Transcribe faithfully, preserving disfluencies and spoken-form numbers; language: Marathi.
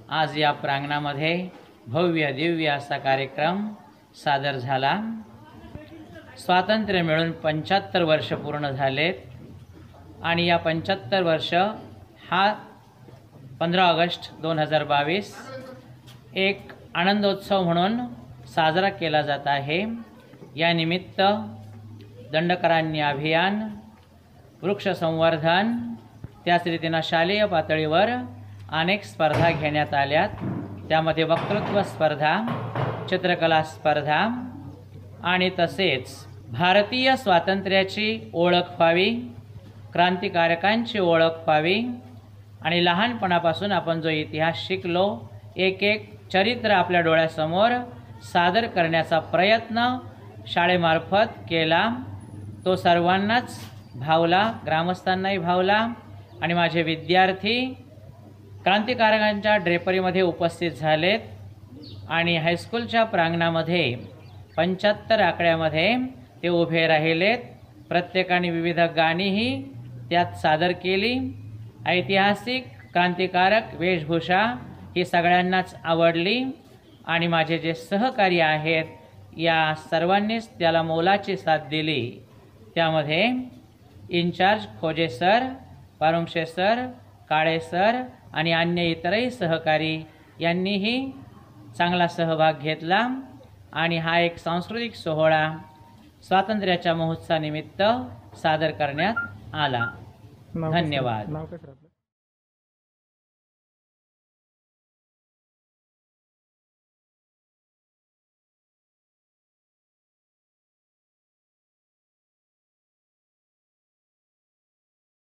आज या प्रांगणामध्ये भव्य दिव्य असा कार्यक्रम सादर झाला। स्वातंत्र्य मिळून पंच्याहत्तर वर्ष पूर्ण झालेत आणि या पंच्याहत्तर वर्ष हा पंधरा ऑगस्ट दोन हजार बावीस एक आनंदोत्सव म्हणून साजरा केला जात आहे। या निमित्त दंडकरांनी अभियान, वृक्ष संवर्धन, त्याच रीतीने शालेय पातळीवर अनेक स्पर्धा घेण्यात आल्यात। त्यामध्ये वक्तृत्व स्पर्धा, चित्रकला स्पर्धा आणि तसेच भारतीय स्वातंत्र्याची ओळख व्हावी, क्रांतिकारकांची ओळख व्हावी आणि लहानपणापासून आपण जो इतिहास शिकलो, एक एक चरित्र आपल्या डोळ्यासमोर सादर करण्याचा प्रयत्न शाळेमार्फत केला। तो सर्वांनाच भावला, ग्रामस्थांनाही भावला आणि माझे विद्यार्थी क्रांतिकारकांच्या ड्रेपरीमध्ये उपस्थित झालेत आणि हायस्कूलच्या प्रांगणामध्ये पंच्याहत्तर आकड्यामध्ये ते उभे राहिलेत। प्रत्येकाने विविध गाणीही त्यात सादर केली। ऐतिहासिक क्रांतिकारक वेशभूषा ही सगळ्यांनाच आवडली आणि माझे जे सहकारी आहेत या सर्वांनीच त्याला मोलाची साथ दिली। त्यामध्ये incharge Khoje sir, Parumashe sir, Kale sir आणि अन्य इतरही सहकारी यांनीही चांगला सहभाग घेतला आणि हा एक सांस्कृतिक सोहळा स्वातंत्र्याच्या महोत्सवानिमित्त सादर करण्यात आला। धन्यवाद।